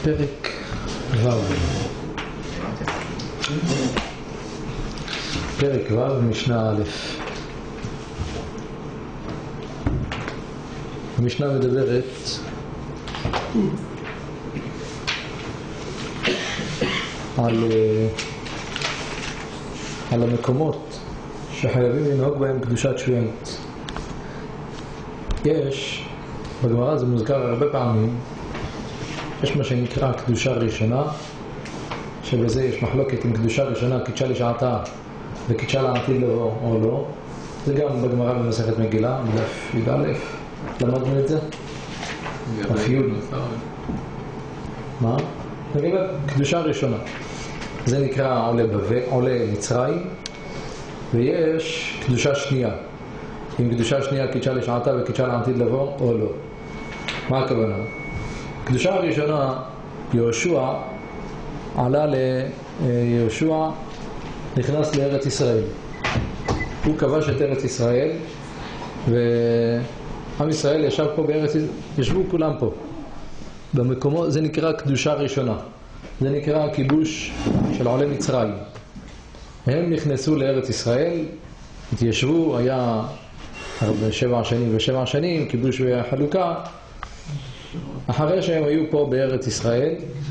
פרק ו' פרק ו' משנה א'. המשנה מדברת על המקומות שחייבים לנהוג בהם קדושת שביעית. יש בגמרא, זה מוזכר הרבה פעמים, יש מה שנקרא קדושה ראשונה, שבזה יש מחלוקת אם קדושה ראשונה קידשה לשעתה וקידשה לעתיד לבוא או לא. זה גם בגמרא במסכת מגילה, בדף י"א, למדנו את זה? דף י'. מה? נגיד קדושה ראשונה, זה נקרא עולה מצרים. ויש קדושה שנייה, אם קדושה שנייה קידשה לשעתה וקידשה לעתיד לבוא או לא. מה הכוונה? קדושה הראשונה, יהושע עלה יהושע נכנס לארץ ישראל, הוא כבש את ארץ ישראל ועם ישראל ישב פה בארץ, ישבו כולם פה במקומות, זה נקרא קדושה ראשונה, זה נקרא הכיבוש של עולי מצרים. הם נכנסו לארץ ישראל, התיישבו, היה 7 שנים ו7 שנים, כיבוש וחלוקה. אחרי שהם היו פה בארץ ישראל,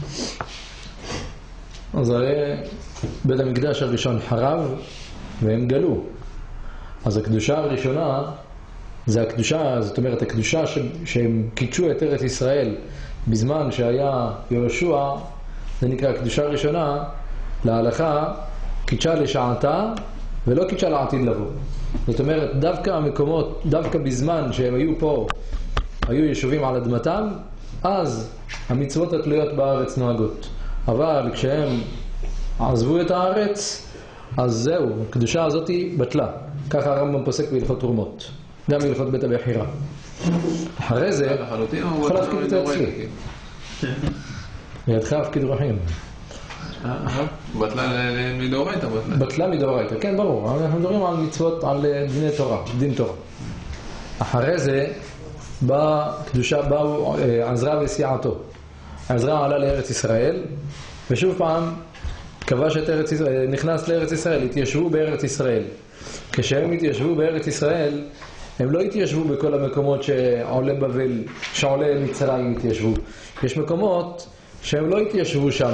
אז הרי בית המקדש הראשון חרב והם גלו. אז הקדושה הראשונה זה הקדושה, זאת אומרת הקדושה שהם קידשו את ארץ ישראל בזמן שהיה יהושע, זה נקרא קדושה ראשונה. להלכה קידשה לשעתה ולא קידשה לעתיד לבוא. זאת אומרת דווקא המקומות, דווקא בזמן שהם היו פה, היו יישובים על אדמתם, אז המצוות התלויות בארץ נוהגות. אבל כשהם עזבו את הארץ, אז זהו, הקדושה הזאת בטלה. ככה הרמב"ם פוסק בהלכות תרומות, גם בהלכות בית הבחירה. אחרי זה יכול להפקיד את אצלי, לידך הפקיד רחים. בטלה מדאורייתא. בטלה מדאורייתא, כן, ברור. אנחנו מדברים על מצוות, על דיני תורה, דין תורה. אחרי זה באו עזרא וסיעתו. עזרא עלה לארץ ישראל ושוב פעם כבש את ארץ ישראל, נכנס לארץ ישראל, התיישבו בארץ ישראל. כשהם התיישבו בארץ ישראל, הם לא התיישבו בכל המקומות שעולי בבל, שעולי מצרים התיישבו. יש מקומות שהם לא התיישבו שם.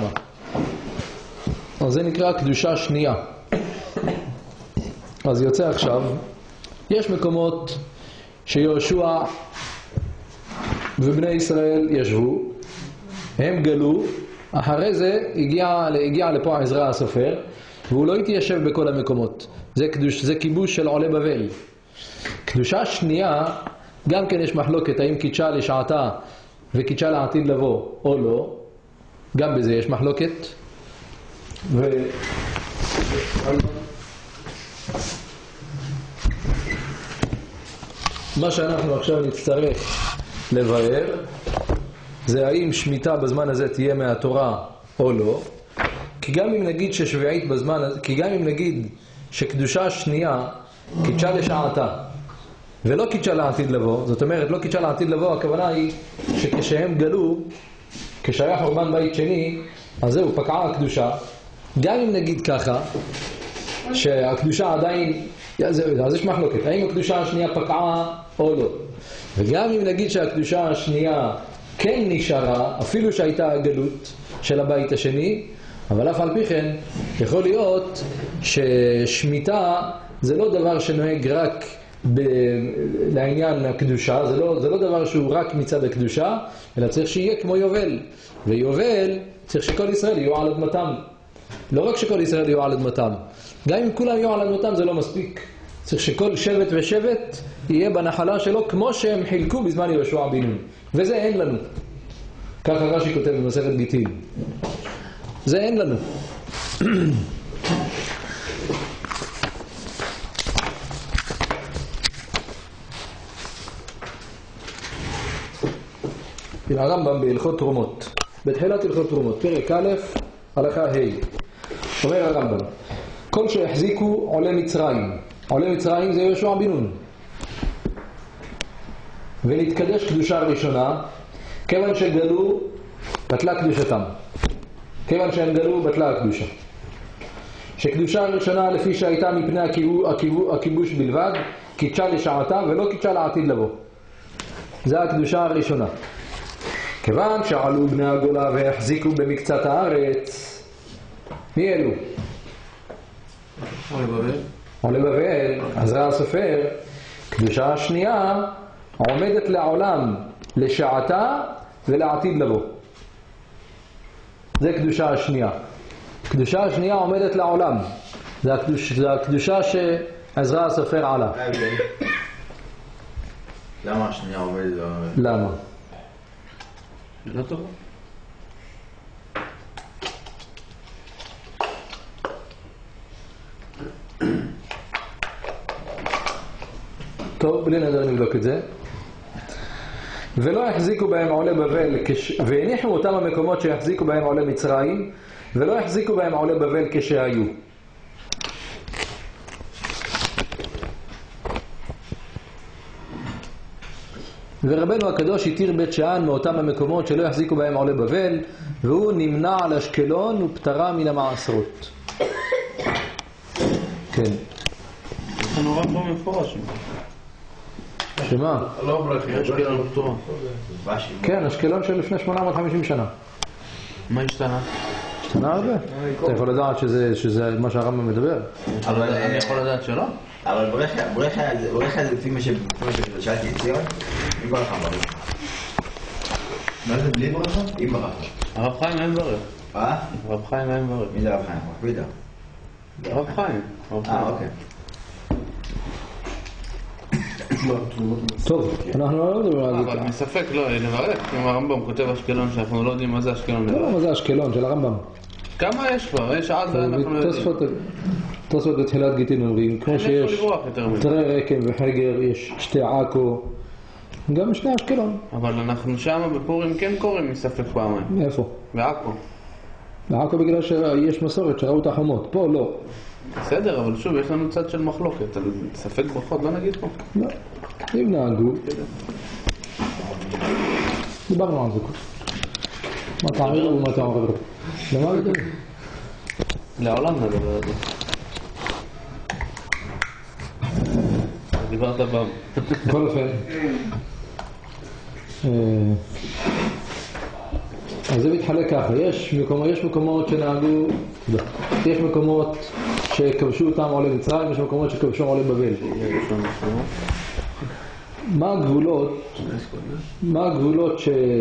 אז זה נקרא קדושה שנייה. אז יוצא עכשיו, יש מקומות שיהושע ובני ישראל ישבו, הם גלו, אחרי זה הגיע לפה עזרא הסופר, והוא לא התיישב בכל המקומות. זה כיבוש של עולי בבל. קדושה שנייה, גם כן יש מחלוקת, האם קידשה לשעתה וקידשה לעתיד לבוא או לא. גם בזה יש מחלוקת. מה שאנחנו עכשיו נצטרך לבאר זה האם שמיטה בזמן הזה תהיה מהתורה או לא. כי גם אם נגיד ששביעית בזמן, כי גם אם נגיד שקדושה שנייה קידשה לשעתה ולא קידשה לעתיד לבוא, זאת אומרת לא קידשה לעתיד לבוא, הכוונה היא שכשהם גלו, כשהיה חורבן בית שני, אז זהו, פקעה הקדושה. גם אם נגיד ככה שהקדושה עדיין, אז יש מחלוקת, האם הקדושה השנייה פקעה או לא. וגם אם נגיד שהקדושה השנייה כן נשארה, אפילו שהייתה הגלות של הבית השני, אבל אף על פי כן יכול להיות ששמיטה זה לא דבר שנוהג רק לעניין הקדושה, זה לא דבר שהוא רק מצד הקדושה, אלא צריך שיהיה כמו יובל. ויובל צריך שכל ישראל יהיו על אדמתם. לא רק שכל ישראל יהיו על אדמתם, גם אם כולם יהיו על אדמתם זה לא מספיק. צריך שכל שבט ושבט יהיה בנחלה שלו כמו שהם חילקו בזמן יהושע בן נון. וזה אין לנו. ככה רש"י כותב במסכת גיטין. זה אין לנו. הרמב"ם בהלכות תרומות, בתחילת הלכות תרומות, פרק א', הלכה ה', אומר הרמב"ם, כל שהחזיקו עולי מצרים, עולי מצרים זה יהושע בן נון, ונתקדש קדושה ראשונה, כיוון שגלו בטלה קדושתם. כיוון שהם גלו, בטלה הקדושה. שקדושה הראשונה לפי שהייתה מפני הכיבוש בלבד, קידשה לשעתה ולא קידשה לעתיד לבוא. זה הקדושה הראשונה. כיוון שעלו בני הגולה והחזיקו במקצת הארץ, מי אלו? עולי בבל. אז ראה הסופר, קדושה השנייה עומדת לעולם, לשעתה ולעתיד לבוא. זה קדושה השנייה. קדושה השנייה עומדת לעולם. זה הקדושה שעזרא הסופר עלה. למה השנייה עומדת לעולם? למה? לא טוב. טוב, בלי נדר נבדוק את זה. ולא החזיקו בהם עולי בבל, והניחו אותם המקומות שהחזיקו בהם עולי מצרים, ולא החזיקו בהם עולי בבל כשהיו. ורבנו הקדוש התיר בית שאן מאותם המקומות שלא החזיקו בהם עולי בבל, והוא נמנע על אשקלון ופטרה מן המעשרות. כן. זה נורא פה מפורש. שמה? לא ברכה, אשקלון פטורה. כן, אשקלון של לפני 850 שנה. מה השתנה? השתנה הרבה? אתה יכול לדעת שזה מה שהרמב"ם מדבר? אבל אני יכול לדעת שלא? אבל ברכה זה לפי מה ששאלתי את ציון, עם ברכה ברכה. מה זה בלי ברכה? עם ברכה. הרב חיים אין ברך. הרב חיים אין ברך. מי זה הרב חיים? רבידה. הרב חיים. אוקיי. טוב, אנחנו לא מדברים על אבל מספק לא נברך, אם הרמב"ם כותב אשקלון שאנחנו לא יודעים מה זה אשקלון. לא, מה זה אשקלון של הרמב"ם? כמה יש כבר? יש עד ואנחנו יודעים. תוספות בתחילת גיטין אומרים, כמו שיש תרי רקם וחגר, יש שתי עכו, גם שני אשקלון. אבל אנחנו שם בפורים כן קוראים מספק פעמיים. איפה? בעכו. בעכו בגלל שיש מסורת שראו את החומות, פה לא. בסדר, אבל שוב, יש לנו צד של מחלוקת, על ספק ברכות, לא נגיד פה. לא, אם נהגו. דיברנו על זה. מה תערירו ומה תערירו? למה זה? לעולם נדבר על זה. דיברת בם. בכל אופן. אז זה מתחלק ככה, יש מקומות שנהגו, יש מקומות שכבשו אותם עולי מצרים, יש מקומות שכבשו עולי בבל. מה הגבולות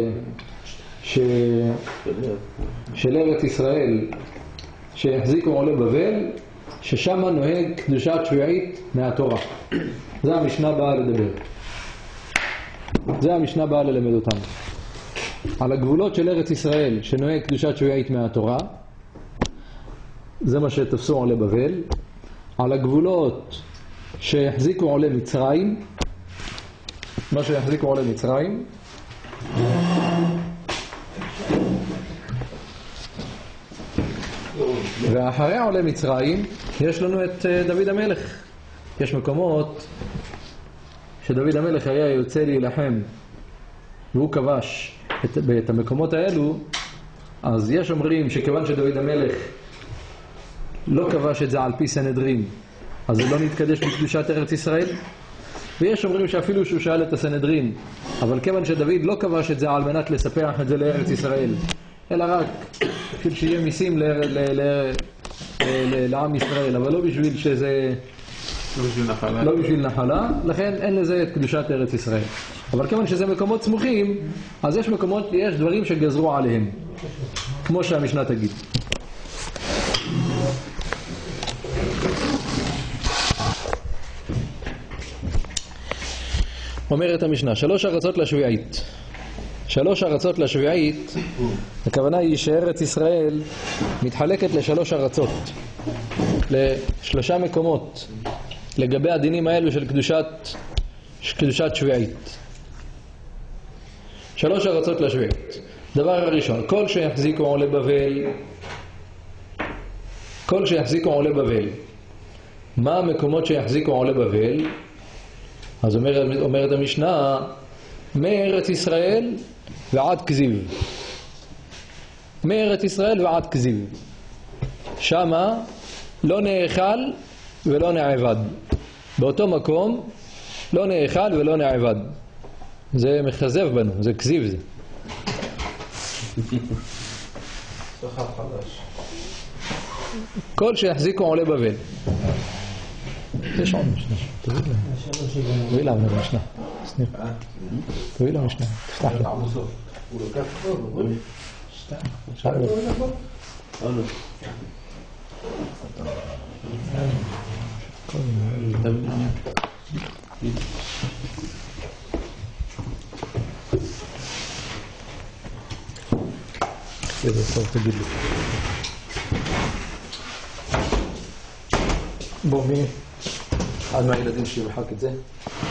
של ארץ ישראל שהחזיקו עולי בבל, ששם נוהג קדושת שביעית מהתורה? זה המשנה באה לדבר. זה המשנה באה ללמד אותנו. על הגבולות של ארץ ישראל שנוהג קדושת שביעית מהתורה, זה מה שתפסו עולי בבל. על הגבולות שהחזיקו עולי מצרים, מה שהחזיקו עולי מצרים, ואחרי עולי מצרים יש לנו את דוד המלך. יש מקומות שדוד המלך היה יוצא להילחם והוא כבש את המקומות האלו, אז יש אומרים שכיוון שדוד המלך לא כבש את זה על פי סנהדרין, אז זה לא נתקדש בקדושת ארץ ישראל. ויש אומרים שאפילו שהוא שאל את הסנהדרין, אבל כיוון שדוד לא כבש את זה על מנת לספח את זה לארץ ישראל, אלא רק בשביל שיהיה מיסים לעם ישראל, אבל לא בשביל שזה לא בשביל נחלה, לכן אין לזה את קדושת ארץ ישראל. אבל כיוון שזה מקומות סמוכים, אז יש דברים שגזרו עליהם, כמו שהמשנה תגיד. אומרת המשנה, 3 ארצות לשביעית. 3 ארצות לשביעית, הכוונה היא שארץ ישראל מתחלקת ל3 ארצות, ל3 מקומות, לגבי הדינים האלו של קדושת שביעית. 3 ארצות לשביעית. דבר הראשון, כל שיחזיקו עולי בבל. מה המקומות שיחזיקו עולי בבל? אז אומרת המשנה, מארץ ישראל ועד כזיב. מארץ ישראל ועד כזיב. שמה לא נאכל ולא נעבד. באותו מקום לא נאכל ולא נעבד. זה מחזב בנו, זה כזיב זה. כל שיחזיקו עולי בבל. יש עוד משנה. תביא לה משנה. תביא לה משנה. תפתח לה. איזה טוב, תגיד לי. בוא, מי? אחד מהילדים שלי מחק את זה.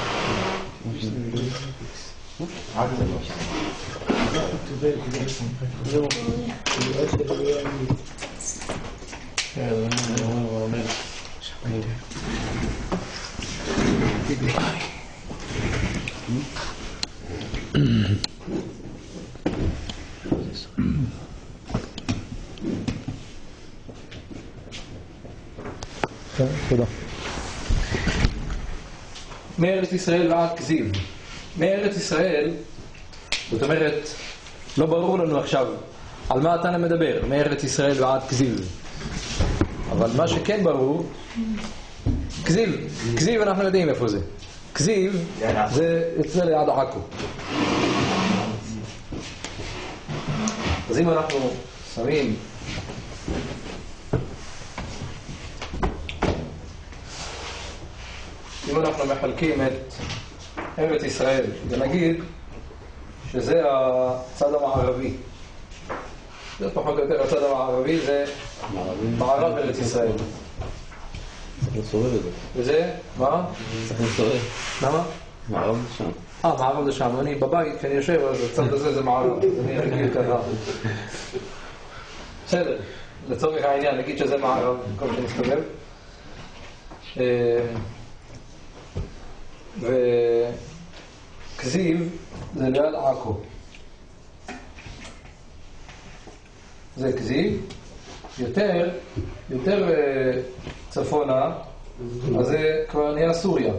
תודה. מארץ ישראל ועד כזיב. מארץ ישראל, זאת אומרת, לא ברור לנו עכשיו על מה אתה מדבר, מארץ ישראל ועד כזיב. אבל מה שכן ברור, כזיב אנחנו יודעים איפה זה. כזיב זה אצל ליד עכו. אז אם אנחנו שמים אם אנחנו מחלקים את ארץ ישראל ונגיד שזה הצד המערבי, זה פחות או יותר הצד המערבי, זה מערב ארץ ישראל. צריך לסובב את זה. וזה? מה? צריך לסובב. למה? מערב זה שם. מערב זה שם. אני בבית, כשאני יושב, אז הצד הזה זה מערב. אני אגיד ככה. בסדר, לצורך העניין, נגיד שזה מערב, כל שנסתובב. וכזיב זה ליד עכו. זה כזיב. יותר צפונה, אז זה כבר נהיה סוריה.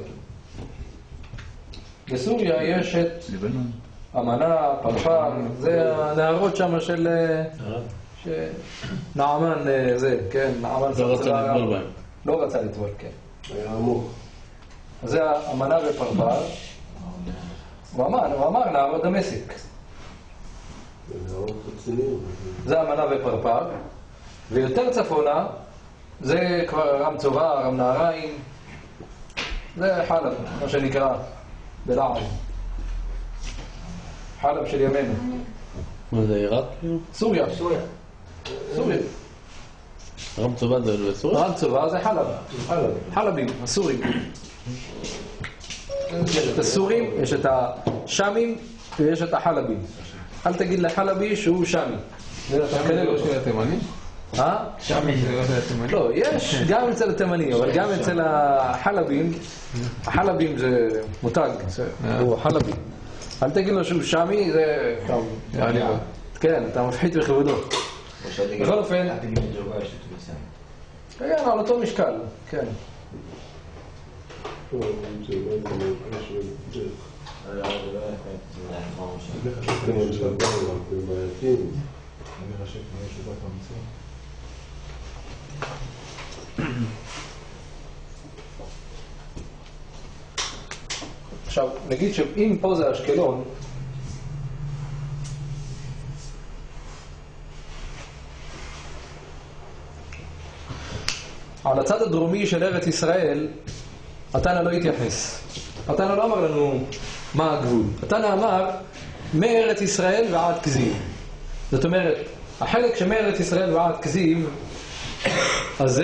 בסוריה יש את אמנה, פרפר, זה הנערות שם של נעמן, זה, כן, נעמן לא רצה לטבול בהם. לא רצה לטבול, כן. היה עמוק. אז זה אמנה ופרפר. הוא אמר נערות דמשק. זה אמנה ופרפר. ויותר צפונה, זה כבר רם צובה, רם נהריים. זה חלב, מה שנקרא בלעד. חלב של ימינו. מה זה, עיראק? סוריה. רם צובה זה בסוריה? רם צובה זה חלב. חלבים, הסורים. יש את הסורים, יש את השמים ויש את החלבים. אל תגיד לחלבי שהוא שמי. זה אתה לא של התימני? שמי זה לא של התימני? לא, יש גם אצל התימני, אבל גם אצל החלבים. החלבים זה מותג, הוא חלבי. אל תגיד לו שהוא שמי, זה... כן, אתה מפחית בכבודו. בכל אופן... כן, על אותו משקל, כן. עכשיו, נגיד שאם פה זה אשקלון, על הצד הדרומי של ארץ ישראל, התנא לא התייחס. התנא לא אמר לנו מה הגבול. התנא אמר מארץ ישראל ועד כזיב. זאת אומרת, החלק שמארץ ישראל ועד כזיב, אז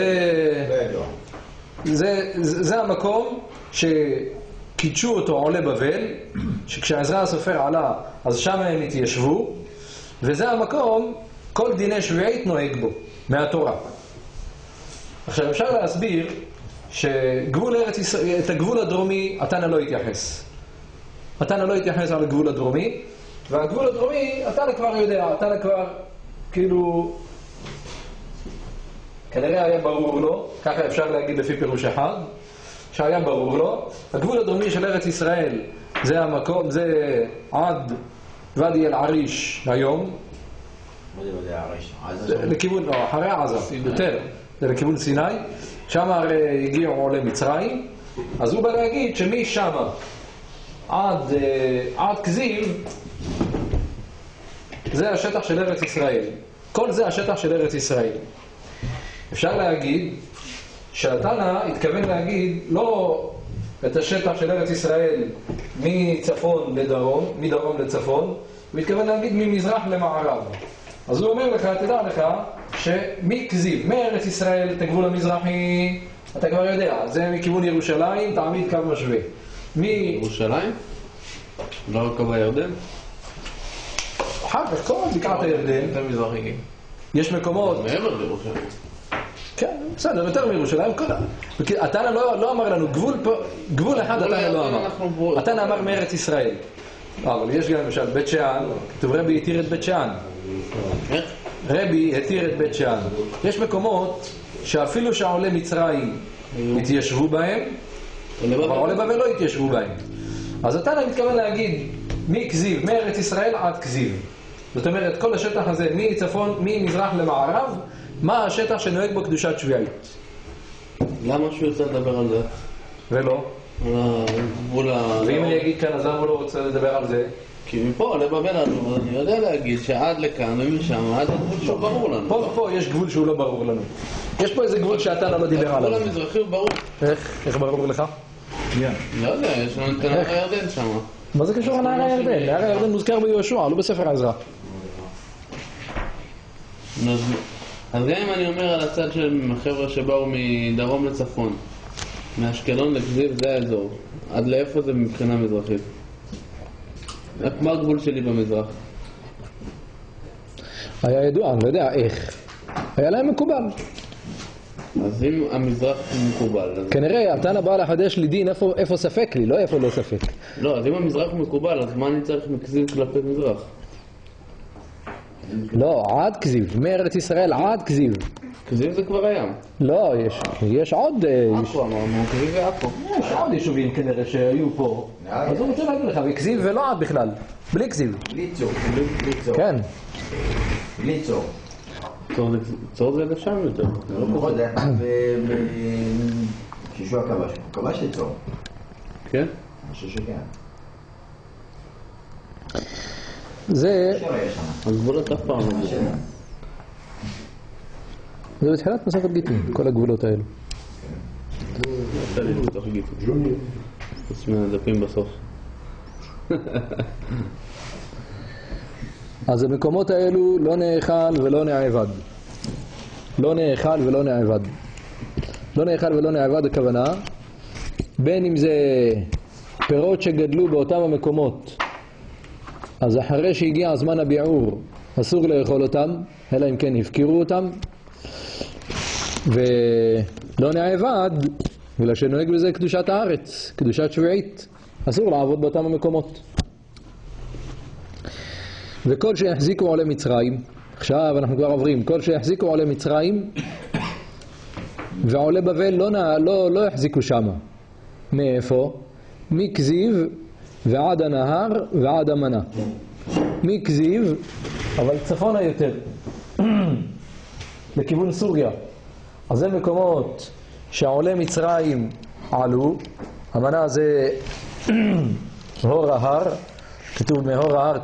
זה המקום שקידשו אותו עולי בבל, שכשעזרא הסופר עלה, אז שם הם התיישבו, וזה המקום, כל דיני שביעית נוהג בו, מהתורה. עכשיו אפשר להסביר שגבול ארץ ישראל, את הגבול הדרומי, התנא לא התייחס. התנא לא התייחס על הגבול הדרומי, והגבול הדרומי, התנא כבר יודע, התנא כבר כאילו, כנראה היה ברור לו, ככה אפשר להגיד לפי פירוש אחד, שהיה ברור לו, הגבול הדרומי של ארץ ישראל זה המקום, זה עד ואדי אל-עריש היום, לכיוון, לא, אחרי עזה, יותר, זה לכיוון סיני, שם הרי הגיעו עולי מצרים, אז הוא בא להגיד שמשם עד כזיב זה השטח של ארץ ישראל. כל זה השטח של ארץ ישראל. אפשר להגיד שהתנא התכוון להגיד לא את השטח של ארץ ישראל מצפון לדרום, מדרום לצפון, הוא התכוון להגיד ממזרח למערב. אז הוא אומר לך, תדע לך, שמכזיב, מארץ ישראל את הגבול המזרחי, אתה כבר יודע, זה מכיוון ירושלים, תעמיד קו משווה. ירושלים? לא קו הירדן? אחר כך, כל בקעת הירדן, זה מזרחי. יש מקומות... מעבר לירושלים. כן, בסדר, יותר מירושלים, התנא לא אמר לנו, גבול אחד התנא לא אמר. התנא אמר מארץ ישראל. אבל יש גם למשל בית שאן, כתוב רבי התיר את בית שאן. רבי התיר את בית שאן. יש מקומות שאפילו שהעולי מצרים התיישבו בהם, אבל עולי בבל לא התיישבו בהם. אז התנא מתכוון להגיד מכזיב, מארץ ישראל עד כזיב. זאת אומרת, כל השטח הזה מצפון, ממזרח למערב, מה השטח שנוהג בו קדושת שביעית. למה שהוא יוצא לדבר על זה? ולא? ואם אני אגיד כאן, אז למה הוא לא רוצה לדבר על זה? כי מפה לבבל לנו, אני יודע להגיד שעד לכאן ומשם, עד הגבול שהוא ברור לנו. פה יש גבול שהוא לא ברור לנו. יש פה איזה גבול שהתנא לא דיבר עליו. הגבול המזרחי הוא ברור. איך ברור לך? לא יודע, יש לנו את נהר הירדן שם. מה זה קשור לנהר הירדן? נהר הירדן מוזכר ביהושע, לא בספר עזרא. אז גם אם אני אומר על הצד של החבר'ה שבאו מדרום לצפון, מאשקלון לכזיב, זה האזור. עד לאיפה זה מבחינה מזרחית? מה הגבול שלי במזרח? היה ידוע, אני לא יודע איך. היה להם מקובל. אז אם המזרח מקובל... כנראה, התנא בא לחדש לי דין איפה ספק לי, לא איפה לא ספק. לא, אז אם המזרח מקובל, אז מה אני צריך מכזיב כלפי מזרח? לא, עד כזיב, מארץ ישראל עד כזיב. כזיב זה כבר הים. לא, יש עוד... עכו אמרנו, כזיב ועכו. יש עוד יישובים כנראה שהיו פה. אז הוא רוצה להגיד לך, וכזיב ולא עד בכלל. בלי כזיב. בלי צור, בלי צור. כן. בלי צור. צור זה לשם יותר. לא פחות, זה אחד שישוע כבש. הוא כבש לצור. כן? אני חושב שכן. זה... הגבולות אף פעם לא מוזר. זה בתחילת מסכת גיטין, כל הגבולות האלו. נעשה לי בתוך גיטין. חוץ מהדפים בסוף. אז המקומות האלו לא נאכל ולא נעבד. לא נאכל ולא נעבד. לא נאכל ולא נעבד הכוונה, בין אם זה פירות שגדלו באותם המקומות, אז אחרי שהגיע הזמן הביעור אסור לאכול אותם, אלא אם כן הפקירו אותם, ולא נעבד, בגלל שנוהג בזה קדושת הארץ, קדושת שביעית, אסור לעבוד באותם המקומות. וכל שיחזיקו עולי מצרים, עכשיו אנחנו כבר עוברים, כל שיחזיקו עולי מצרים ועולי בבל לא יחזיקו שמה. מאיפה? מכזיב ועד הנהר ועד המנה. מכזיב, אבל צפונה יותר, לכיוון סוריה. אז זה מקומות שעולי מצרים עלו, המנה זה הור ההר, כתוב מהור ההר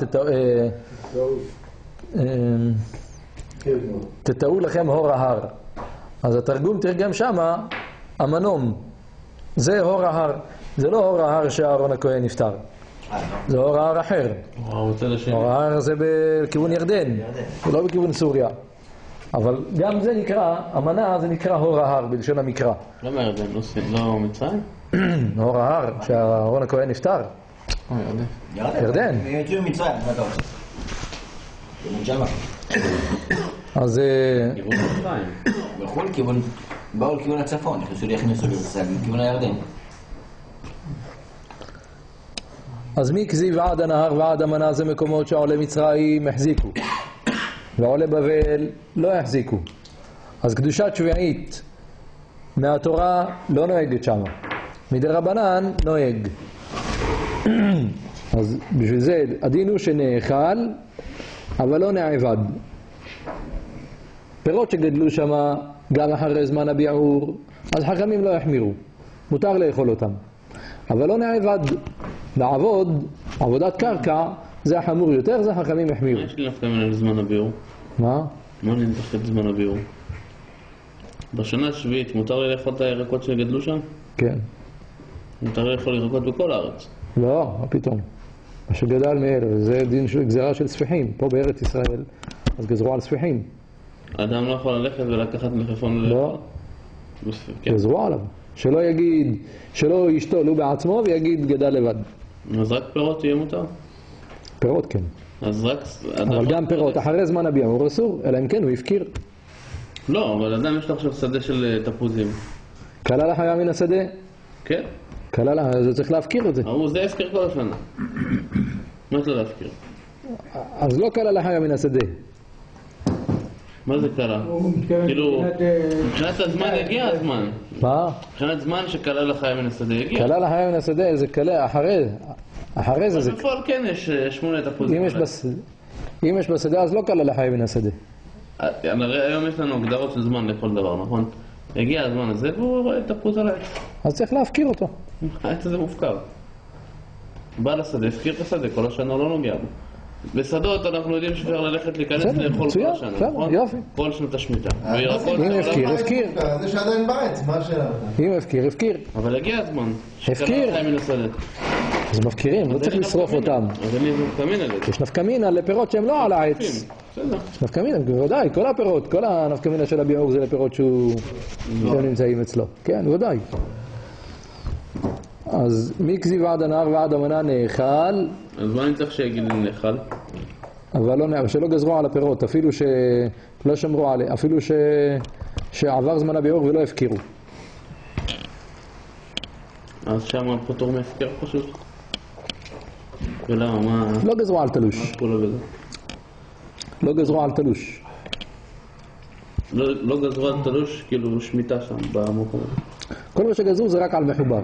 תטעו לכם הור ההר. אז התרגום תרגם שמה המנום, זה הור ההר, זה לא הור ההר שאהרון הכהן נפטר, זה הור ההר אחר. הור ההר זה בכיוון ירדן, זה לא בכיוון סוריה, אבל גם זה נקרא, המנה זה נקרא הור ההר בלשון המקרא. למה ירדן? לא מצרים? הור ההר שאהרון הכהן נפטר. ירדן. יצאו ממצרים, מה אתה רוצה? ג'מע. אז בכל כיוון, באו לכיוון הצפון, נכנסו לכיוון הירדן. אז מכזיב ועד הנהר ועד המנה זה מקומות שעולי מצרים החזיקו. ועולה בבל לא יחזיקו. אז קדושת שביעית מהתורה לא נוהגת שם, מדרבנן נוהג. אז בשביל זה הדין הוא שנאכל אבל לא נעבד. פירות שגדלו שם גם אחרי זמן הביעור, אז חכמים לא יחמירו, מותר לאכול אותם, אבל לא נעבד. לעבוד, עבודת קרקע, זה החמור יותר, זה חכמים יחמירו. מה יש לי נפקא מינה לזמן הביעור? מה? מה אני נתחת את זמן הביעור? בשנה השביעית מותר לי לאכול את הירקות שגדלו שם? כן. מותר לי לאכול ירקות בכל הארץ. לא, מה פתאום? מה שגדל מאלה, זה דין של גזירה של ספיחים. פה בארץ ישראל, אז גזרו על ספיחים. אדם לא יכול ללכת ולקחת מלפפון לא, כן. גזרו עליו. שלא יגיד, שלא ישתול הוא בעצמו ויגיד גדל לבד. אז רק פירות יהיה מותר? פירות כן. אז רק... אבל גם פירות, אחרי זמן הביעור אסור, אלא אם כן הוא הפקיר. לא, אבל אדם יש לו עכשיו שדה של תפוזים. קלה לחיה מן השדה? כן. קלה לה, זה צריך להפקיר את זה. אבל זה הפקר כל השנה. מה זה להפקיר? אז לא קלה לחיה מן השדה. מה זה קלה? כאילו, מבחינת הזמן יגיע הזמן. מה? מבחינת זמן שקלה לחיה מן השדה יגיע. קלה לחיה מן השדה זה קלה אחרי זה. בפועל כן יש 8 תפוזים. אם יש בשדה אז לא קלה לחיה מן השדה. הרי היום יש לנו הגדרות של זמן לכל דבר, נכון? הגיע הזמן הזה והוא רואה תפוז על העץ. אז צריך להפקיר אותו. העץ הזה מופקר. בא לשדה, הפקיר את השדה, כל השנה לא נוגע בו. בשדות אנחנו יודעים שאפשר ללכת להיכנס לאכול כל השנה, נכון? יופי. כל שנת השמיטה. אם הפקיר, הפקיר. זה שעדיין בעץ, מה השאלה? אם הפקיר, הפקיר. אבל הגיע הזמן. הפקיר. אז מפקירים, לא צריך לשרוף אותם. אז אני נפקא מינה לזה. יש נפקא מינה לפירות שהם לא על העץ. בסדר. יש נפקא מינה, בוודאי, כל הפירות, כל הנפקא מינה של הביעור זה לפירות שהם נמצאים אצלו. כן, בוודאי. אז מכזיב ועד הנהר ועד המנה נאכל. אז מה אני צריך שיגיד לי נאכל? אבל לא, שלא גזרו על הפירות, אפילו שלא שמרו עליה, אפילו שעבר זמן הביעור ולא הפקירו. אז שם פטור מהפקר פשוט? ולמה, מה... לא גזרו על תלוש. מה כולה בזה? לא גזרו על תלוש. לא גזרו על תלוש, כאילו שמיטה שם במקום. כל מה שגזרו זה רק על מחובר.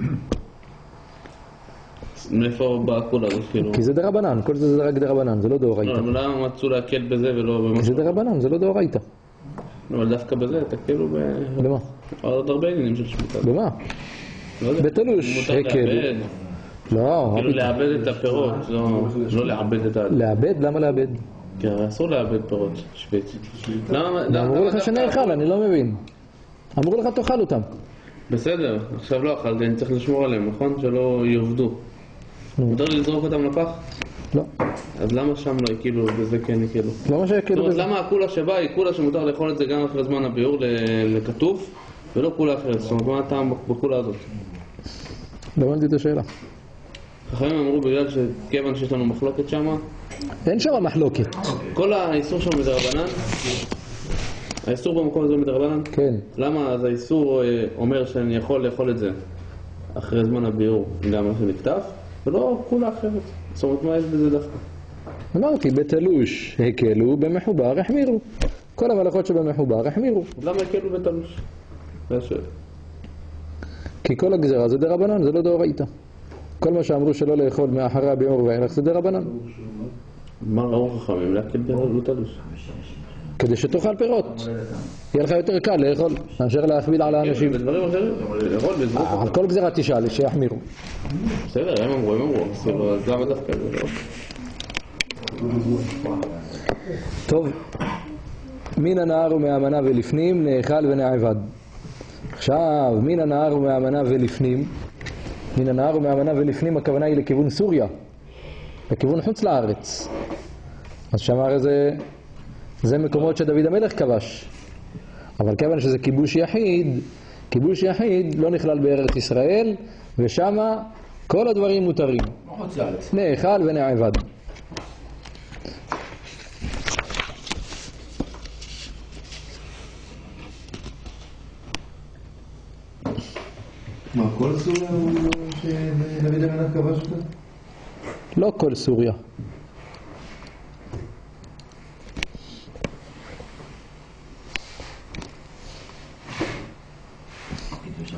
מאיפה באה כולה הזאת, כאילו? כי זה דרבנן, כל זה רק דרבנן, זה לא דאורייתא. לא, אבל למה מצאו להקל בזה ולא במשהו? זה דרבנן, זה לא דאורייתא. אבל דווקא בזה, תקלו ב... במה? עוד הרבה עניינים של שמיטה. במה? לא יודע. בתלוש, מותר הקל. לאבד. לא, כאילו לאבד את הפירות, לא לאבד את ה... לאבד? למה לאבד? כי הרי אסור לאבד פירות, שוויץ. אמרו לך שנאכל, אני לא מבין. אמרו לך תאכל אותם. בסדר, עכשיו לא אכלתי, אני צריך לשמור עליהם, נכון? שלא יעבדו. מותר לי לזרוק אותם לפח? לא. אז למה שם לא יקילו וזה כן יקילו? למה זאת שיקלו אומרת, בזה? למה הכולה שבה היא כולה שמותר לאכול את זה גם אחרי זמן הביעור לכתוב ולא כולה אחרת? זאת אומרת, מה הטעם בכולה הזאת? לא הבנתי את השאלה. חכמים אמרו בגלל שכיוון שיש לנו מחלוקת שם, אין שם מחלוקת. כל האיסור שם מדרבנן, האיסור במקום הזה מדרבנן? כן. למה אז האיסור אומר שאני יכול לאכול את זה אחרי זמן הביעור גם מה שנכתב ולא כולה אחרת? זאת אומרת, מה יש בזה דווקא? אמרתי, בתלוש הקלו, במחובר החמירו. כל המלאכות שבמחובר החמירו. למה הקלו בתלוש? זה השאלה. כי כל הגזרה זה דרבנן, זה לא דאורייתא. כל מה שאמרו שלא לאכול מאחרי הביעור ואילך זה דרבנן. מה ראו חכמים? להקל בתלוש. כדי שתאכל פירות. יהיה לך יותר קל לאכול, מאשר להכביד על האנשים. בדברים אחרים, לאכול בזרוק. על כל גזרה תשאל, שיחמירו. בסדר, הם אמרו. אז למה דווקא זה לא? טוב, מן הנהר ומהמנה ולפנים נאכל ונעבד. עכשיו, מן הנהר ומהמנה ולפנים, מן הנהר ומהמנה ולפנים הכוונה היא לכיוון סוריה, לכיוון חוץ לארץ. אז שאמר זה מקומות שדוד המלך כבש. אבל כיוון שזה כיבוש יחיד לא נכלל בארץ ישראל, ושמה כל הדברים מותרים. נאכל ונעבד. מה, כל סוריה הוא שדוד המלך כבש אותה? לא כל סוריה.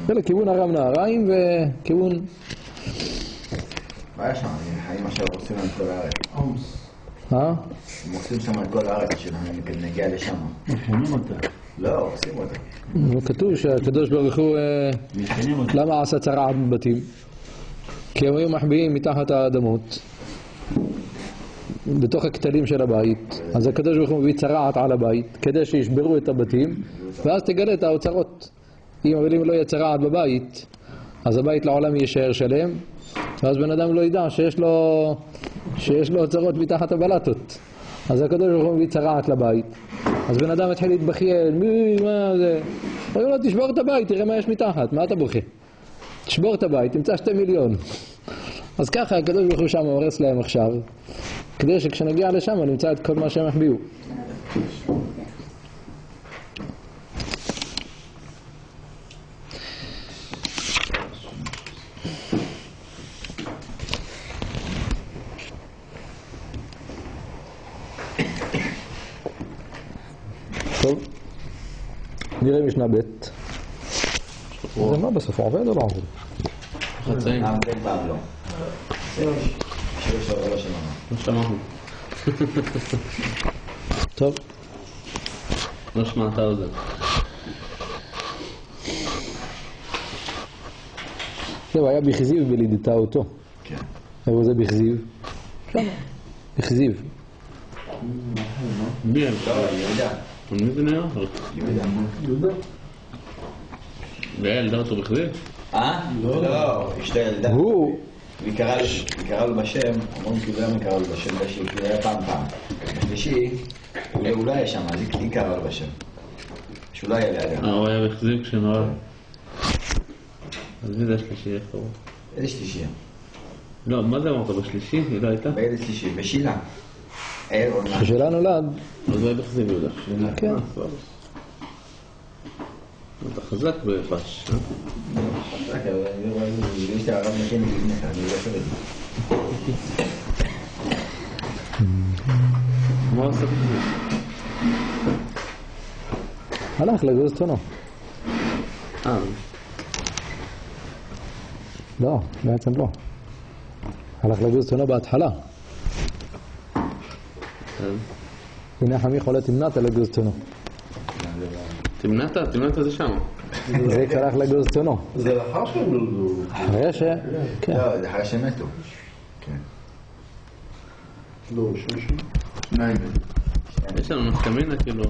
זה לכיוון ארם נהריים וכיוון... מה יש שם? האם עכשיו עושים להם את כל הארץ? הם עושים שם את כל הארץ שלנו, נגיע לשם. משנים אותה. לא, עושים אותה. כתוב שהקדוש ברוך הוא... משנים אותה. למה עשה צרעת בבתים? כי הם היו מחביאים מתחת האדמות, בתוך הכתלים של הבית. אז הקדוש ברוך הוא מביא צרעת על הבית, כדי שישברו את הבתים, ואז תגלה את האוצרות. אם לא יהיה צרעת בבית, אז הבית לעולם יישאר שלם, ואז בן אדם לא ידע שיש לו אוצרות מתחת הבלטות. אז הקדוש ברוך הוא מביא צרעת לבית. אז בן אדם התחיל להתבכיין, מה זה? אומרים לו, תשבור את הבית, תראה מה יש מתחת, מה אתה בוכה? תשבור את הבית, תמצא 2 מיליון. אז ככה הקדוש ברוך הוא שם הורס להם עכשיו, כדי שכשנגיע לשם נמצא את כל מה שהם החביאו. טוב, נראה משנה ב'. זה מה בסוף, עובד או לא עובד? חצאים. כן פעם לא. שיש לו לא שלנו. לא שמענו. טוב. לא שמעת על זה. זהו, היה בכזיב בלידתה אותו. כן. איפה זה בכזיב? שם. בכזיב. מי הם? לא, יהודה. מי זה נראה? יהודה. ילדה אותו בכדי? לא, אשתה ילדה. הוא... היא קראה לו בשם, אומרים כאילו למה קראה לו בשם, כאילו היה פעם. בשלישי, הוא לא היה שם, אז היא קראה לו בשם. שהוא לא היה לידה. הוא היה בכדי כשנולד. אז מי זה השלישי? איפה הוא? איזה שלישי? לא, מה זה אמרת? בשלישי? היא לא הייתה? באיזה שלישי? בשילה. כששאלה נולד... אז הוא היה בכדי יהודה. כן. אתה חזק בפש. יש לי הרב מכן לפניך, אני לא שואל. מה הוא עושה בכדי? הלך לגוז צאנו. לא, בעצם לא. הלך לגוז צאנו בהתחלה. הנה חמי חולה תמנעת לגוז צאנו. תמנעת זה שם. זה הלך לגוז צאנו. זה לאחר שהם נולדו. אחרי ש... כן. לא, זה אחרי שמתו. כן. לא, שניים. יש לנו נפקמינה כאילו.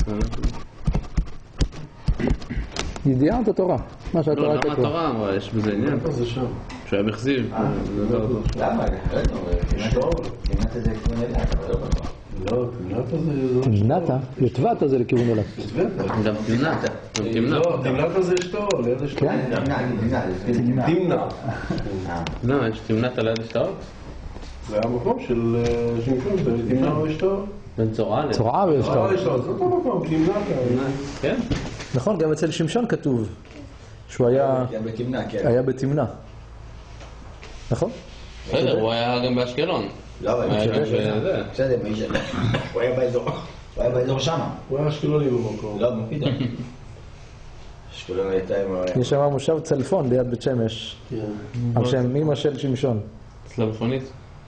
ידיעת התורה. מה שהתורה לא, למה כתוב. התורה אמרה? יש בזה עניין. זה שם. שהוא היה בכזיב. למה? תמנת את זה כמו נדע, אבל לא בטוח. לא, תמנעת זה... תמנעת? יוטבת זה לכיוון עולם. גם תמנעת. לא, תמנעת זה אשתו, ליד אשתו. כן? תמנע. לא, יש תמנעת ליד אשתו? זה היה מקום של שמשון, תמנע או אשתו. בן צורעה. צורעה ואשתו. אשתו, זה אותו מקום, תמנעת. כן? נכון, גם אצל שמשון כתוב שהוא היה בתמנע. נכון? בסדר, הוא היה גם באשקלון. לא, אבל בסדר, הוא היה באזור שמה. הוא היה אשקלוני במקום. לא, מפידה. אשקלון הייתה עם... יש שם מושב צלפון ליד בית שמש. על שם אמא של שמשון. צלפונית.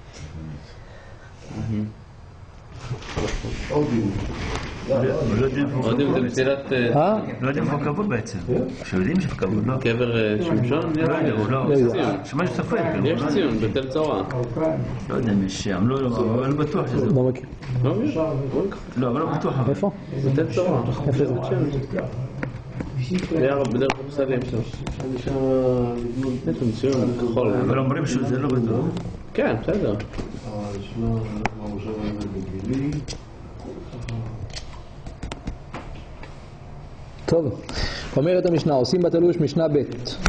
אודים. עודים זה פסילת לא יודעים איפה הקבור בעצם. שיודעים איפה הקבור, לא? קבר שמשון? לא יודע, הוא לא... שמע שספק. יש ציון, בתל צורה. לא יודע אם יש שם, לא בטוח שזה... לא מכיר. לא, אבל לא בטוח. איפה? בתל צורה. איפה זה? זה היה בדרך הפסלים שם. איפה ציון, כחול. אבל אומרים שזה לא בטוח. כן, בסדר. טוב, אומרת המשנה, עושים בתלוש משנה ב'.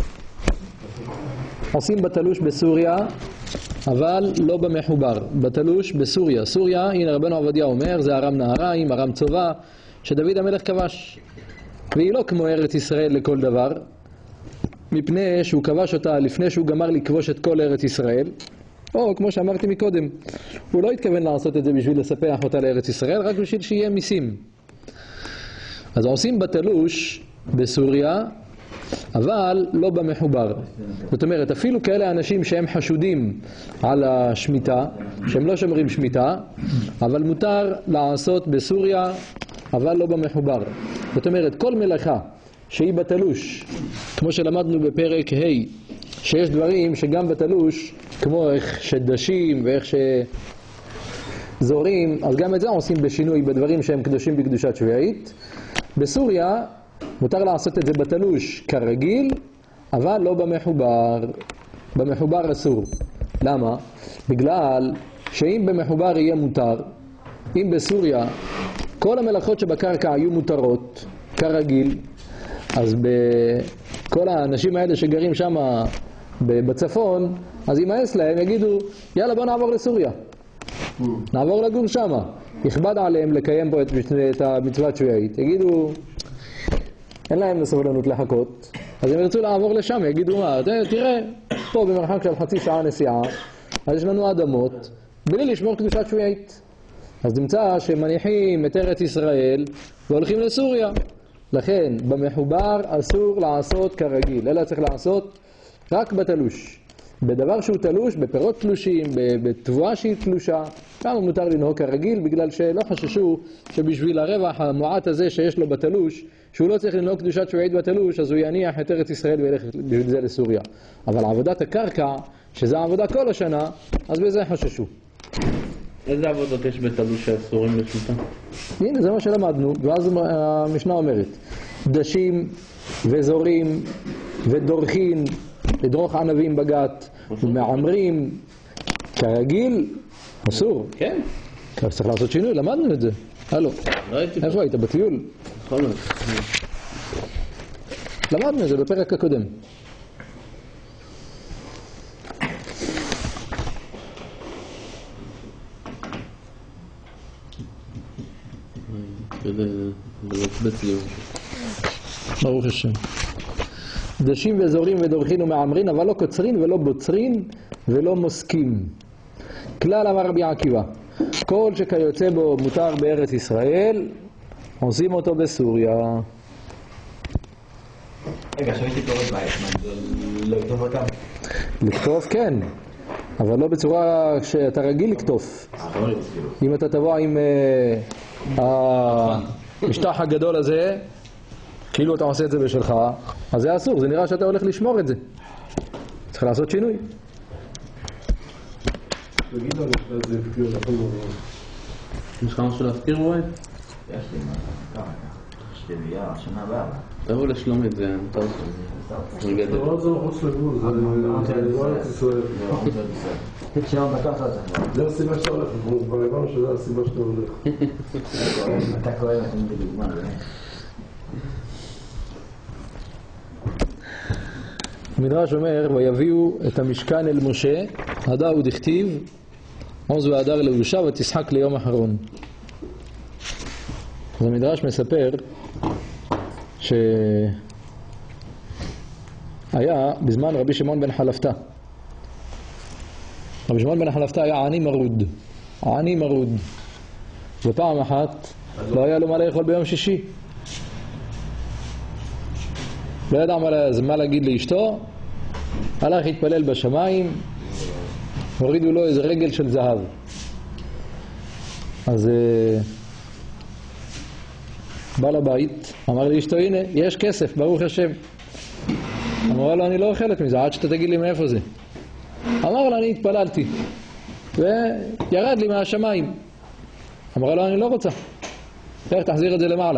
עושים בתלוש בסוריה, אבל לא במחובר. בתלוש בסוריה. סוריה, הנה רבנו עובדיה אומר, זה ארם נהריים, ארם צובא, שדוד המלך כבש. והיא לא כמו ארץ ישראל לכל דבר, מפני שהוא כבש אותה לפני שהוא גמר לכבוש את כל ארץ ישראל, או כמו שאמרתי מקודם, הוא לא התכוון לעשות את זה בשביל לספח אותה לארץ ישראל, רק בשביל שיהיה מיסים. אז עושים בתלוש בסוריה, אבל לא במחובר. זאת אומרת, אפילו כאלה אנשים שהם חשודים על השמיטה, שהם לא שומרים שמיטה, אבל מותר לעשות בסוריה, אבל לא במחובר. זאת אומרת, כל מלאכה שהיא בתלוש, כמו שלמדנו בפרק ה', שיש דברים שגם בתלוש, כמו איך שדשים ואיך שזורים, אז גם את זה עושים בשינוי בדברים שהם קדושים בקדושת שביעית. בסוריה מותר לעשות את זה בתלוש כרגיל, אבל לא במחובר. במחובר אסור. למה? בגלל שאם במחובר יהיה מותר, אם בסוריה כל המלאכות שבקרקע היו מותרות כרגיל, אז בכל האנשים האלה שגרים שם בצפון, אז ימאס להם, יגידו, יאללה בוא נעבור לסוריה, נעבור לגור שם. יכבד עליהם לקיים פה את המצוות שביעית. יגידו, אין להם סבלנות לחכות, אז הם ירצו לעבור לשם, יגידו מה, תראה, פה במרחק של חצי שעה נסיעה, אז יש לנו אדמות, בלי לשמור קדושת שביעית. אז נמצא שמניחים את ארץ ישראל והולכים לסוריה. לכן במחובר אסור לעשות כרגיל, אלא צריך לעשות רק בתלוש. בדבר שהוא תלוש, בפירות תלושים, בתבואה שהיא תלושה, כמה מותר לנהוג כרגיל, בגלל שלא חששו שבשביל הרווח המועט הזה שיש לו בתלוש, שהוא לא צריך לנהוג קדושת שביעית בתלוש, אז הוא יניח את ארץ ישראל וילך בשביל זה לסוריה. אבל עבודת הקרקע, שזה העבודה כל השנה, אז בזה חששו. איזה עבודות יש בתלוש שאסורים לשמיטה? הנה, זה מה שלמדנו, ואז המשנה אומרת, דשים וזורים ודורכים, לדרוך ענבים בגת, ומעמרים, כרגיל, אסור. כן. צריך לעשות שינוי, למדנו את זה. הלו, איפה היית? בטיול? יכול להיות. למדנו את זה בפרק הקודם. ברוך השם. דשים וזורים ודורכים ומעמרים, אבל לא קוצרים ולא בוצרים ולא מוסקים. כלל אמר רבי עקיבא, כל שכיוצא בו מותר בארץ ישראל, עושים אותו בסוריה. רגע, שהייתי קוראת בית, לא לכתוב אותם? לכתוב כן, אבל לא בצורה שאתה רגיל לכתוב. אם אתה תבוא עם המשטח הגדול הזה, כאילו אתה עושה את זה בשלך, אז זה אסור, זה נראה שאתה הולך לשמור את זה. צריך לעשות שינוי. תגיד לנו שזה הפקיר לכם לא... יש לך משהו להזכיר בו? יש לי מה, כמה. שתביעה, שנה הבאה. תבוא לשלום את זה, אתה עושה. אתה רואה את זה מחוץ לגבול, זה ארץ ישראל. זה הסיבה שאתה הולך, אנחנו כבר הבנו שזה הסיבה שאתה הולך. אתה כהן, אתה בדוגמה, באמת. המדרש אומר, ויביאו את המשכן אל משה, הדה הוא דכתיב, עוז והדר לאושה ותשחק ליום אחרון. אז המדרש מספר שהיה בזמן רבי שמעון בן חלפתא. רבי שמעון בן חלפתא היה עני מרוד. עני מרוד. ופעם אחת לא היה לו מה לאכול ביום שישי. לא ידע מה להגיד לאשתו, הלך להתפלל בשמיים, הורידו לו איזה רגל של זהב. אז בא לבית, אמר לאשתו, הנה, יש כסף, ברוך השם. אמרה לו, אני לא אוכלת מזה, עד שאתה תגיד לי מאיפה זה. אמר לו, אני התפללתי, וירד לי מהשמיים. אמרה לו, אני לא רוצה, איך תחזיר את זה למעלה.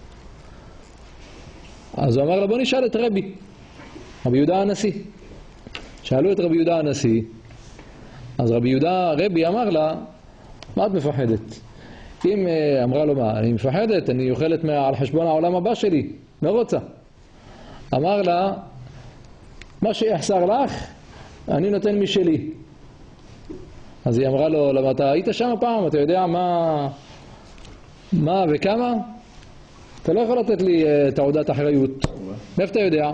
אז הוא אמר לה, בוא נשאל את רבי יהודה הנשיא. שאלו את רבי יהודה הנשיא, אז רבי אמר לה, מה את מפחדת? אם אמרה לו, מה, אני מפחדת, אני אוכלת על חשבון העולם הבא שלי, לא רוצה. אמר לה, מה שיחסר לך, אני נותן משלי. אז היא אמרה לו, למה אתה היית שם פעם, אתה יודע מה וכמה? אתה לא יכול לתת לי תעודת אחריות. מאיפה אתה יודע?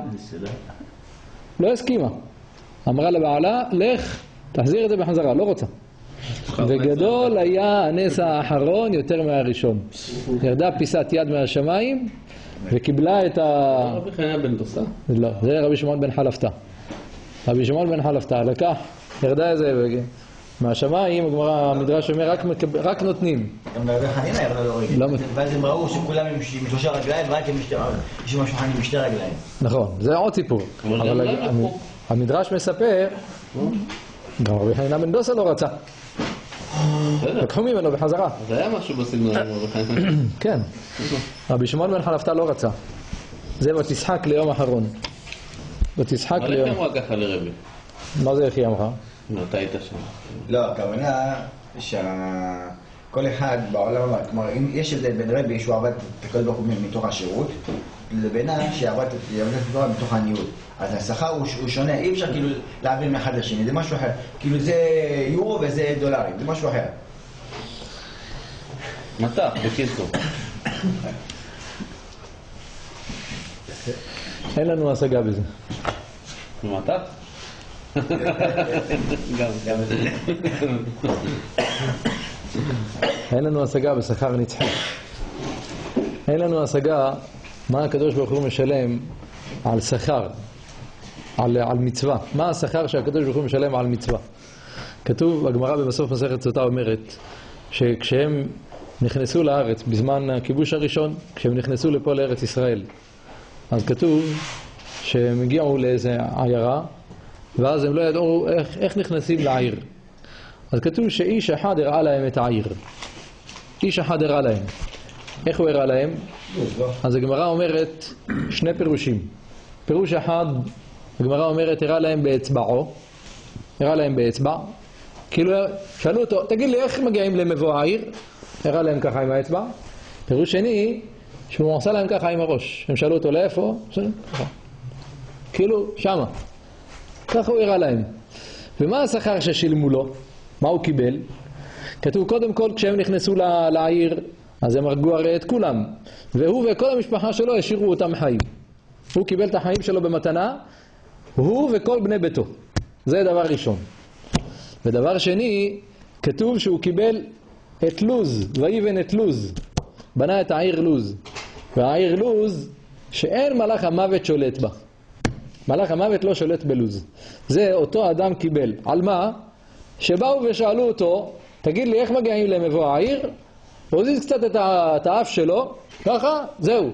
לא הסכימה. אמרה לבעלה, לך, תחזיר את זה בחזרה, לא רוצה. וגדול היה הנס האחרון יותר מהראשון. ירדה פיסת יד מהשמיים וקיבלה את רבי חנינא בן דוסה? לא, זה רבי שמעון בן חלפתא. רבי שמעון בן חלפתא לקח, ירדה איזה מהשמיים, הגמרא, המדרש אומר, רק נותנים. גם לרבי חנינא ירדה לו רגל. ואז הם ראו שכולם עם 3 רגליים, ורק יש משהו חנין עם 2 רגליים. נכון, זה עוד סיפור. אבל המדרש מספר, גם רבי חנינא בן דוסה לא רצה. לקחו ממנו בחזרה. זה היה משהו בסגנון רבי חנינא. כן. רבי שמעון בן חלפתא לא רצה. זה ותשחק ליום אחרון. ותשחק אבל ליום. איך אמרה ככה לרבי? מה זה איך היא אמרה? אתה היית שם. לא, הכוונה שכל אחד בעולם, כלומר, אם יש הבדל בין רבי שהוא עבד את הקדוש ברוך הוא מתוך השירות, לבינה שעבד את התורה מתוך הניהול. אז השכר הוא שונה, אי אפשר כאילו להעביר מאחד לשני, זה משהו אחר. כאילו זה יורו וזה דולרים, זה משהו אחר. מטח, בקיצור. אין לנו השגה בזה. מטח? גם זה. אין לנו השגה בשכר נצחי. אין לנו השגה מה הקדוש ברוך הוא משלם על שכר, על מצווה. מה השכר שהקדוש ברוך הוא משלם על מצווה? כתוב, הגמרא בסוף מסכת סוטה אומרת, שכשהם נכנסו לארץ בזמן הכיבוש הראשון, כשהם נכנסו לפה לארץ ישראל, אז כתוב שהם הגיעו לאיזה עיירה, ואז הם לא ידעו איך נכנסים לעיר. אז כתוב שאיש אחד הראה להם את העיר. איש אחד הראה להם. איך הוא הראה להם? אז הגמרא אומרת 2 פירושים. פירוש אחד, הגמרא אומרת הראה להם באצבעו. הראה להם באצבע. כאילו שאלו אותו, תגיד לי איך מגיעים למבוא העיר? הראה להם ככה עם האצבע. פירוש שני, שהוא עשה להם ככה עם הראש. הם שאלו אותו לאיפה? כאילו שמה. ככה הוא הראה להם. ומה השכר ששילמו לו? מה הוא קיבל? כתוב קודם כל כשהם נכנסו לעיר, אז הם הרגו הרי את כולם. והוא וכל המשפחה שלו השאירו אותם חיים. הוא קיבל את החיים שלו במתנה, הוא וכל בני ביתו. זה דבר ראשון. ודבר שני, כתוב שהוא קיבל את לוז, ויבן את לוז. בנה את העיר לוז. והעיר לוז שאין מלאך המוות שולט בה. מלאך המוות לא שולט בלוז. זה אותו אדם קיבל. על מה? שבאו ושאלו אותו, תגיד לי איך מגיעים למבוא העיר? הוא הזיז קצת את האף שלו, ככה, זהו.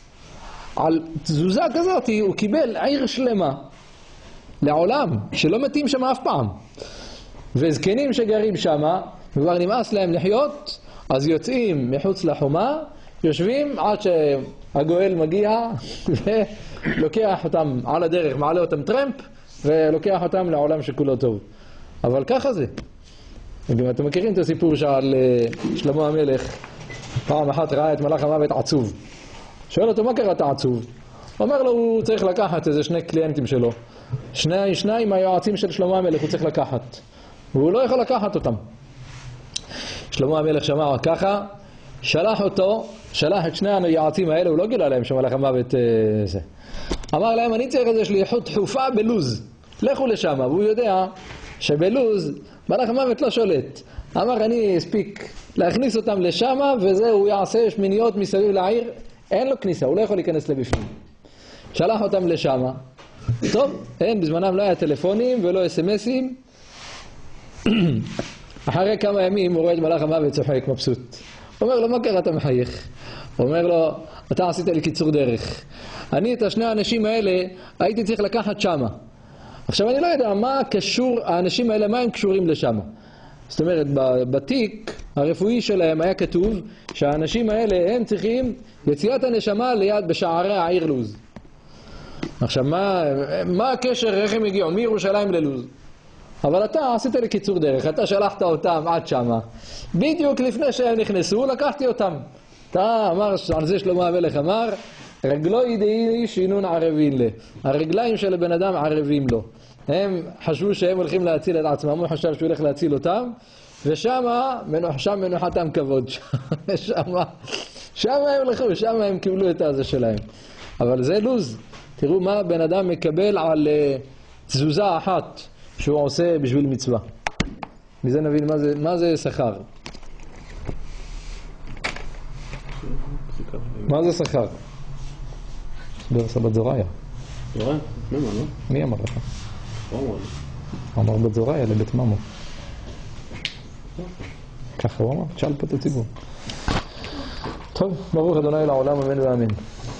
על תזוזה כזאת הוא קיבל עיר שלמה לעולם, שלא מתים שם אף פעם. וזקנים שגרים שם, כבר נמאס להם לחיות, אז יוצאים מחוץ לחומה, יושבים עד שהגואל מגיע ולוקח אותם על הדרך, מעלה אותם טרמפ ולוקח אותם לעולם שכולו טוב. אבל ככה זה. אתם מכירים את הסיפור שעל שלמה המלך פעם אחת ראה את מלאך המוות עצוב. שואל אותו מה קרה אתה עצוב? אומר לו הוא צריך לקחת איזה 2 קליינטים שלו. שניים היועצים של שלמה המלך הוא צריך לקחת. והוא לא יכול לקחת אותם. שלמה המלך שמע ככה, שלח את 2 היועצים האלה, הוא לא גילה להם שמלאך המוות זה. אמר להם אני צריך איזה שליחות דחופה בלוז. לכו לשם, והוא יודע שבלוז מלאך המוות לא שולט. אמר אני אספיק להכניס אותם לשם וזהו, הוא יעשה שמיניות מסביב לעיר. אין לו כניסה, הוא לא יכול להיכנס לבפנים. שלח אותם לשם. טוב, בזמנם לא היה טלפונים ולא אס-אמסים. אחרי כמה ימים הוא רואה את מלאך המוות צוחק מבסוט. הוא אומר לו מה קרה אתה מחייך? הוא אומר לו אתה עשית לי קיצור דרך. אני את 2 האנשים האלה הייתי צריך לקחת שמה. עכשיו אני לא יודע מה קשור, האנשים האלה מה הם קשורים לשם. זאת אומרת בתיק הרפואי שלהם היה כתוב שהאנשים האלה הם צריכים יציאת הנשמה ליד בשערי העיר לוז. עכשיו מה הקשר, איך הם הגיעו מירושלים ללוז? אבל אתה עשית לי קיצור דרך, אתה שלחת אותם עד שמה. בדיוק לפני שהם נכנסו לקחתי אותם. אתה אמר, על זה שלמה המלך אמר, רגלו ידעי שינון ערבין לה. הרגליים של הבן אדם ערבים לו. הם חשבו שהם הולכים להציל את עצמם, הוא חשב שהוא הולך להציל אותם, ושם מנוחתם כבוד. שם הם הולכו, שם הם קיבלו את הזה שלהם. אבל זה לוז. תראו מה בן אדם מקבל על תזוזה אחת שהוא עושה בשביל מצווה. מזה נבין מה זה שכר. מה זה שכר? דבר סבת זוריה. זוריה? ממה, לא? מי אמר לך? לא אמר לי. אמר בת זוריה לבית ממו. ככה הוא אמר, תשאל פה את הציבור. טוב, ברוך אדוני לעולם, אמן ואמן.